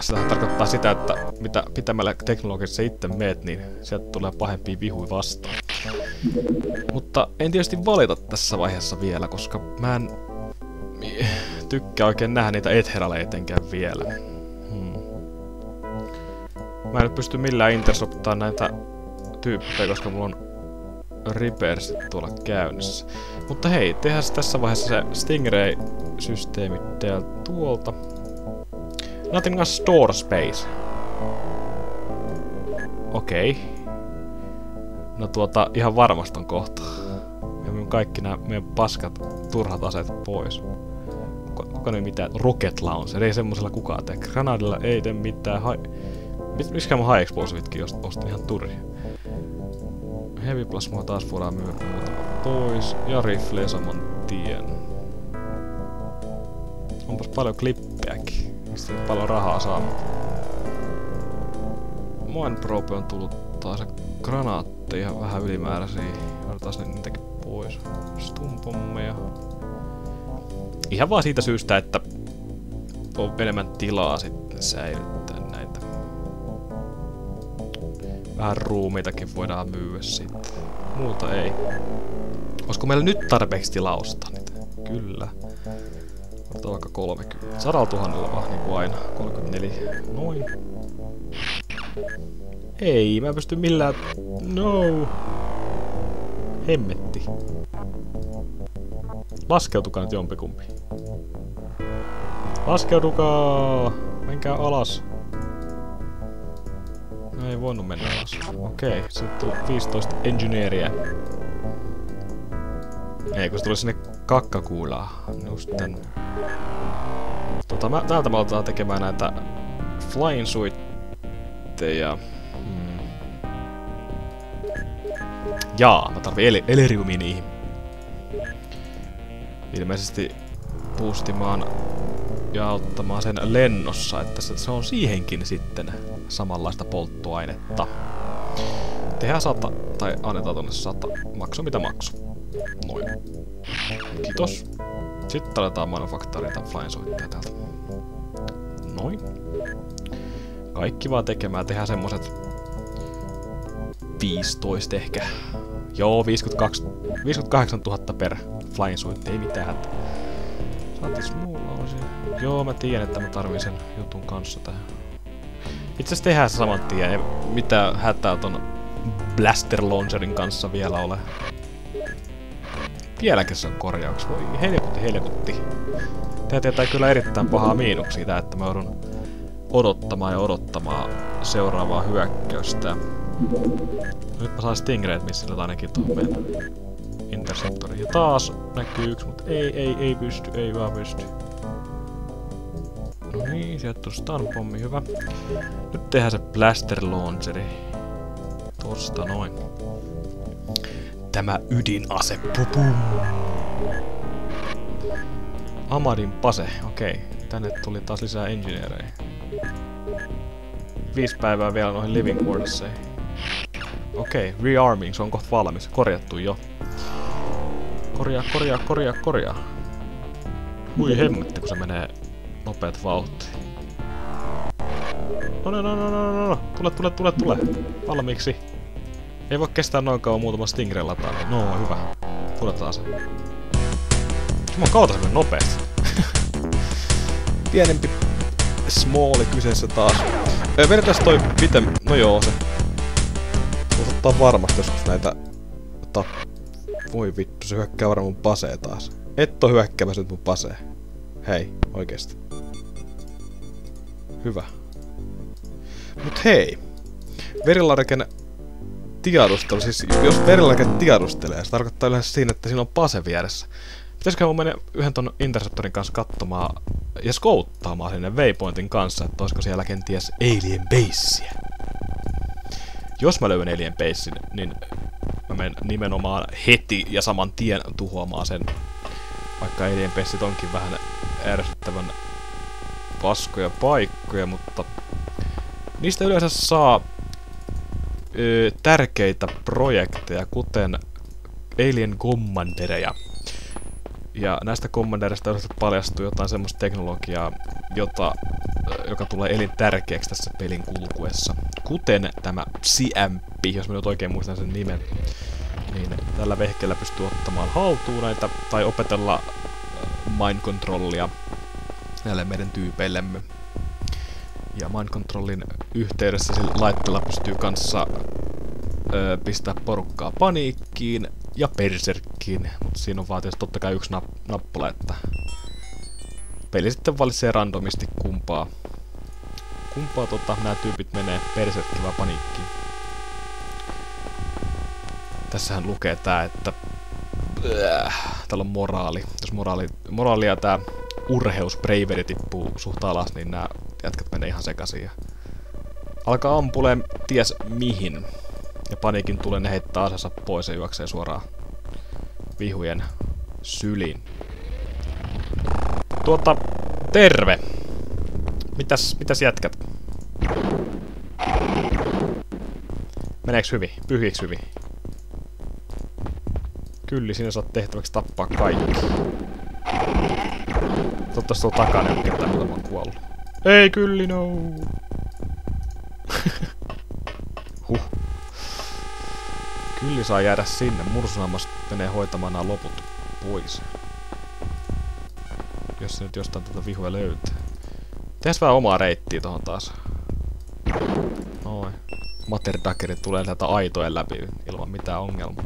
Sitä tarkoittaa sitä, että mitä pitämällä teknologiassa itse meet, niin sieltä tulee pahempia vihuja vastaan. Mutta en tietysti valita tässä vaiheessa vielä, koska mä en tykkää oikein nähdä niitä etheraleja etenkään vielä. Mä en nyt pysty millään intersoptaamaan näitä tyyppejä, koska mulla on Reapers tuolla käynnissä. Mutta hei, tehdään tässä vaiheessa se Stingray-systeemi tuolta. Nothing as store space. Okei. No ihan varmasti on kohta. Ja minun kaikki nämä meidän paskat, turhat aseet pois. Kuka ei mitään? Rocket Launcher, ei semmosella kukaan tee. Granadilla ei tee mitään. Miksikä mun high explosivitkin ostin ihan turhia. Heavy plasmaa taas voidaan myydä muutama pois. Ja rifleja saman tien. Onpas paljon klippejäkin. Mistä paljon rahaa saamatta. Moin probe on tullut taas granaatteja vähän ylimääräisiä. Otetaan niitäkin pois. Stumpommeja. Ihan vaan siitä syystä, että on enemmän tilaa sitten säilyttää näitä. Vähän ruumiitakin voidaan myyä sitten. Muuta ei. Olisiko meillä nyt tarpeeksi tilaa ostaa niitä? Kyllä. Otetaan vaikka 30. 100 000 niin kuin aina. 34. Noin. Ei, mä en pysty millään... No. Hemmetti. Laskeutukaa nyt jompikumpi. Laskeutukaa! Menkää alas. No ei voinut mennä alas. Okei, sitten tuli 15 engineeriä. Ei, kun se tuli sinne kakkakuulaan. Just tän. Täältä me aletaan tekemään näitä flying suitteja. Jaa, mä tarvin eleriumia niihin. Ilmeisesti boostimaan ja auttamaan sen lennossa, että se on siihenkin sitten samanlaista polttoainetta. Tehdään 100, tai annetaan tonne 100. Maksu mitä maksu. Noin. Kiitos. Sitten aletaan manufaktoria tämän flying suitteja täältä. Noin. Kaikki vaan tekemään. Tehdään semmoset 15 ehkä. Joo, 58 000 per flying suitte, ei mitään hätää. Saatis muulla osia. Joo, mä tiedän, että mä tarvin sen jutun kanssa tähän. Itse asiassa tehdään se saman tien, ei mitään hätää ton blaster launcherin kanssa vielä ole. Vieläkin se on korjauks. Voi helkutti. Tää tietää kyllä erittäin pahaa miinuksia tää, että mä joudun odottamaan seuraavaa hyökkäystä. Nyt mä saan Stingrayt missillä ainakin tuohon meidän interceptoriin. Ja taas näkyy yksi, mutta ei pysty, ei vaan pysty. No niin, sieltä tuli stun-pommi, hyvä. Nyt tehdään se blaster launcheri. Tosta noin. Tämä ydinase, pupum. Amadin pase, okei. Tänne tuli taas lisää engineerejä. 5 päivää vielä noihin living quarterseihin. Okei, rearming, se on kohta valmis. Korjattu jo. Korjaa. Hui hemmetti, kun se menee nopeat vauhtia. No. Tule. Valmiiksi. Ei voi kestää noin kauan muutama Stingray lataa. No, hyvä. Pudotaan se. Juman kautta se meni nopeasti. Pienempi smalli kyseessä taas. Vedetään toi miten... No joo, se... Ottaa varmasti joskus näitä... Voi vittu, se hyökkää varmaan mun pasee taas. Et oo hyökkäämässä nyt mun pasee. Hei, oikeesti. Hyvä. Mut hei. Verilarken tiedustelu, siis jos verilarken tiedustelee, se tarkoittaa yleensä siinä, että siinä on pase vieressä. Pitäisikö mun mennä yhden ton interceptorin kanssa katsomaan ja skouttaamaan sinne waypointin kanssa, että olisiko siellä kenties alien basea. Jos mä löydän alien basein, niin mä menen nimenomaan heti ja saman tien tuhoamaan sen. Vaikka alien baseit onkin vähän ärsyttävän paskoja paikkoja, mutta niistä yleensä saa tärkeitä projekteja, kuten Alien Commandereja. Ja näistä Commanderista yleensä paljastuu jotain semmoista teknologiaa, jota joka tulee elintärkeäksi tässä pelin kulkuessa. Kuten tämä Siämppi, jos mä nyt oikein muistan sen nimen. Niin tällä vehkeellä pystyy ottamaan haltuun näitä, tai opetella mind controllia näille meidän tyypeillemme. Ja mind controlin yhteydessä sillä laitteella pystyy kanssa pistää porukkaa paniikkiin ja berserkkiin. Mutta siinä on vaan tietysti totta kai yksi nappula, että peli sitten valitsee randomisti kumpaa nämä tyypit menee berserkkiin vai paniikkiin. Tässähän lukee tää, että täällä on moraali. Jos moraali ja tää urheus, braveri tippuu suht alas, niin nää jätkät menee ihan sekaisin. Alkaa ampuleen ties mihin. Ja paniikin tulee, ne heittää asensa pois ja juoksee suoraan vihujen syliin. Terve! Mitäs jätkät? Meneeks hyvin? Pyhiiks hyvin? Kyllä, sinä saat tehtäväksi tappaa kaikki. Toivottavasti tuolla takana ei ole ketään, mitä mä oon kuollut. Ei Kylli, no! Kylli saa jäädä sinne. Mursuhammas menee hoitamaan nämä loput pois. Jos se nyt jostain tätä vihua löytää. Tehdään vähän omaa reittiä tohon taas. Noin. Materdakkerit tulee täältä aitojen läpi ilman mitään ongelmaa.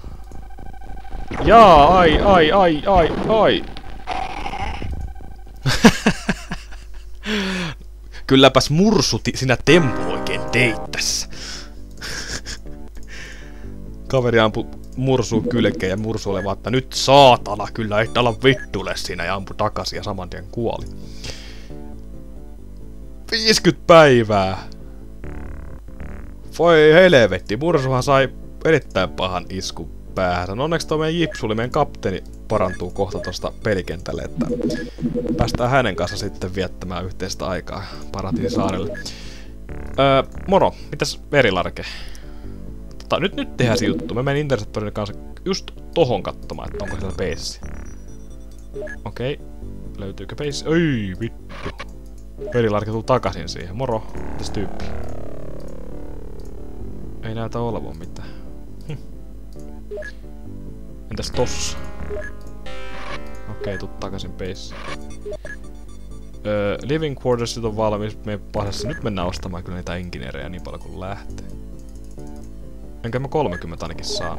Jaa, ai. Kylläpäs mursuti sinä tempu oikein teit tässä. Kaveri ampui mursuu kylkeen ja mursu oli vaan, että nyt saatana, kyllä et ala vittuille siinä, ja ampui takaisin ja saman tien kuoli. 50 päivää! Voi helvetti, mursuhan sai erittäin pahan iskun päähän. Onneksi tuo meidän Jipsuli, meidän kapteeni, parantuu kohta tosta pelikentälle, että päästään hänen kanssa sitten viettämään yhteistä aikaa Paratiisisaarelle. Moro, mitäs Verilarke? Nyt tehdään se juttu. Mä menen Interceptorin kanssa just tohon katsomaan, että onko siellä peissi. Okei. Löytyykö peissi? Ei vittu. Verilarke tuli takaisin siihen. Moro. Mitäs tyyppi? Ei näytä olevan mitään. Entäs tossa? Okei, tuu takaisin peissi. Living Quartersit on valmis. Nyt mennään ostamaan kyllä niitä engineerejä niin paljon kuin lähtee. Enkä mä 30 ainakin saa.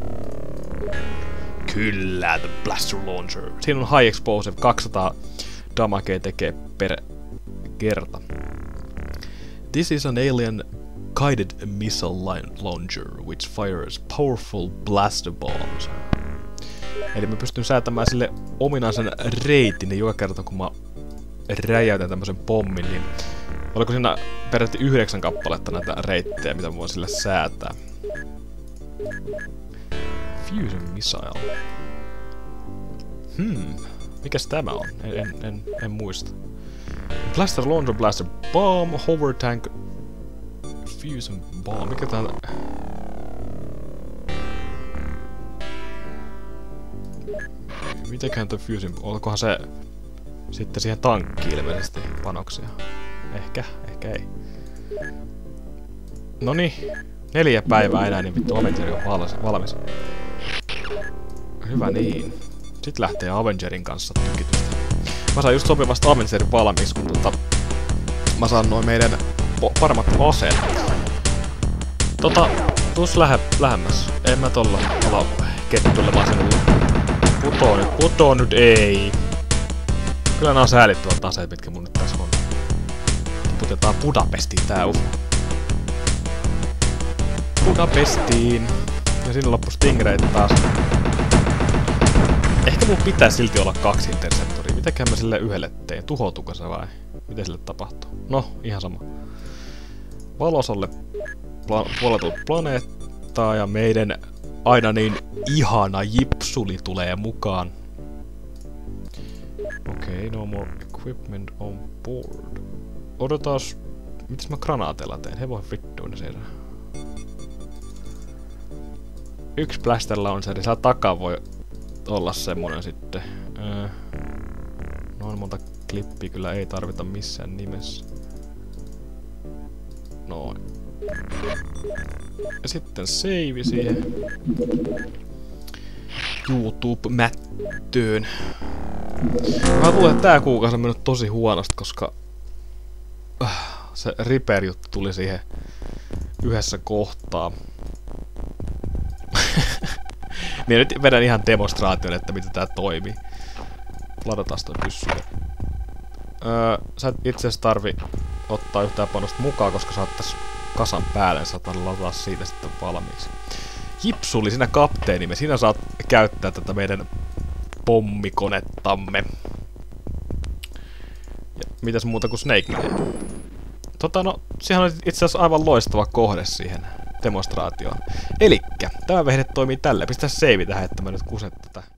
Kyllä, the blaster launcher. Siinä on high explosive, 200 damagea tekee per kerta. This is an alien guided missile launcher which fires powerful blaster bombs. Eli mä pystyn säätämään sille ominaisen reitin, niin joka kerta kun mä räjäytän tämmösen pommin, niin oliko siinä peräti 9 kappaletta näitä reittejä, mitä mä voin sille säätää. Fusion missile. Mikäs tämä on? En muista. Blaster launcher, blaster bomb, hover tank, fusion bomb. Mikä tää? Mitenköhän tuo fusion? Olikohan se sitten siihen tankkiin ilmeisesti panoksia? Ehkä ei. Noniin. 4 päivää enää, niin vittu Avengeri on valmis. Hyvä niin. Sitten lähtee Avengerin kanssa tykitystä. Mä saan just sopivasti Avengerin valmiiksi, kun mä saan noin meidän paremmat aseet. Tuus lähemmäs. En mä tolla ala kettulemaan sinulle. Putoo nyt, ei. Kyllä nää on säälittävät aseet, mitkä mun nyt tässä on. Tiputetaan Budapestiin tää UFO. Budapestiin. Ja siinä loppu Stingrayt taas. Ehkä mun pitää silti olla 2 interceptoria. Mitäkään mä sille yhdelle tein? Tuhoutuuko se vai? Miten sille tapahtuu? No, ihan sama. Valosalle puoletut planeettaa ja meidän aina niin ihana Jipsuli tulee mukaan. Okei, no more equipment on board. Odotas, mitäs mä granaateilla teen? He voi vittuun ne siellä. 1 blaster launcheri, siellä takaa voi olla semmonen sitten. Noin monta klippiä kyllä ei tarvita missään nimessä. Noin. Ja sitten save siihen YouTube-mättöön. Mä luulen, että tää kuukausi on mennyt tosi huonosti, koska se Reaper-juttu tuli siihen yhdessä kohtaa. Minä nyt vedän ihan demonstraation, että miten tää toimii. Ladataan toi pyssylle. Sä et itse asiassa tarvi ottaa yhtään panosta mukaan, koska sä oot tässä kasan päälle, niin saat lataa siitä sitten valmiiksi. Jipsuli, sinä kapteenimme, sinä saat käyttää tätä meidän pommikonettamme. Ja mitäs muuta kuin Snake Man? No, sehän on itse asiassa aivan loistava kohde siihen demonstraatioon. Elikkä, tämä vehde toimii tällä. Pistää save tähän, että mä nyt kuset tätä.